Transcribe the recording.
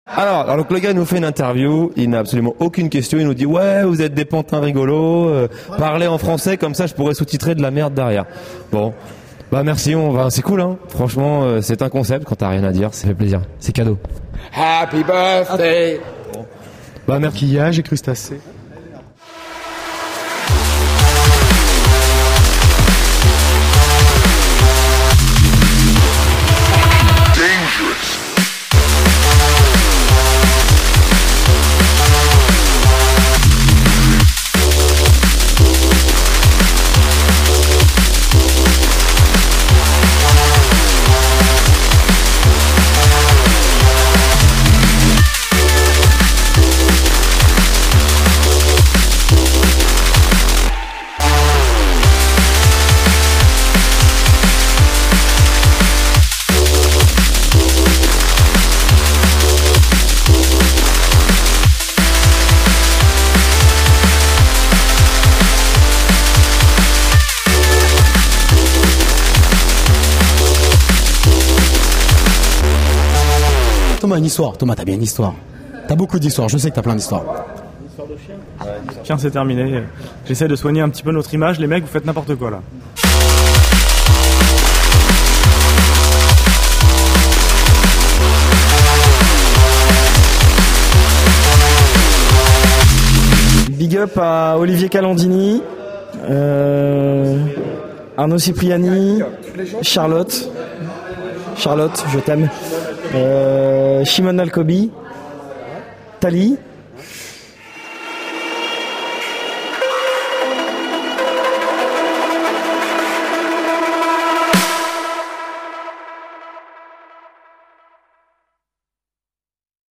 Alors donc le gars nous fait une interview, il n'a absolument aucune question, il nous dit ouais vous êtes des pantins rigolos, parlez en français comme ça je pourrais sous-titrer de la merde derrière. Bon, bah merci, c'est cool hein, franchement c'est un concept, quand t'as rien à dire, ça fait plaisir, c'est cadeau. Happy birthday. Bah merci. Maquillage et crustacés. Thomas, une histoire. Thomas, t'as bien une histoire. T'as beaucoup d'histoires, je sais que t'as plein d'histoires. Tiens, c'est terminé. J'essaie de soigner un petit peu notre image. Les mecs, vous faites n'importe quoi là. Big up à Olivier Calandini, Arnaud Cipriani, Charlotte, je t'aime. Shimon Alkobi, Tali,